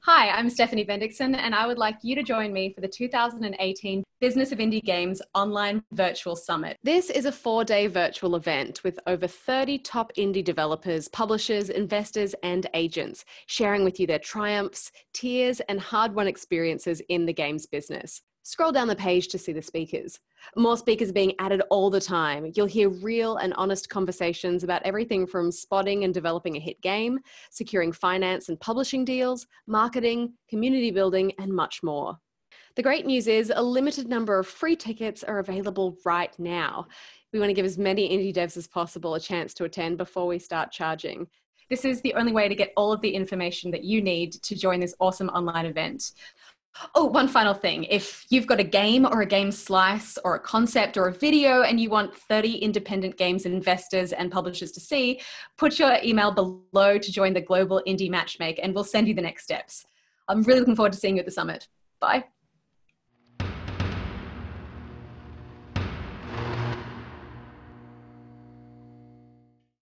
Hi, I'm Stephanie Bendixson, and I would like you to join me for the 2018 Business of Indie Games Online Virtual Summit. This is a 4-day virtual event with over 30 top indie developers, publishers, investors, and agents, sharing with you their triumphs, tears, and hard-won experiences in the games business. Scroll down the page to see the speakers. More speakers are being added all the time. You'll hear real and honest conversations about everything from spotting and developing a hit game, securing finance and publishing deals, marketing, community building, and much more. The great news is a limited number of free tickets are available right now. We want to give as many indie devs as possible a chance to attend before we start charging. This is the only way to get all of the information that you need to join this awesome online event. Oh, one final thing. If you've got a game or a game slice or a concept or a video and you want 30 independent games investors and publishers to see, put your email below to join the Global Indie Matchmake and we'll send you the next steps. I'm really looking forward to seeing you at the summit. Bye.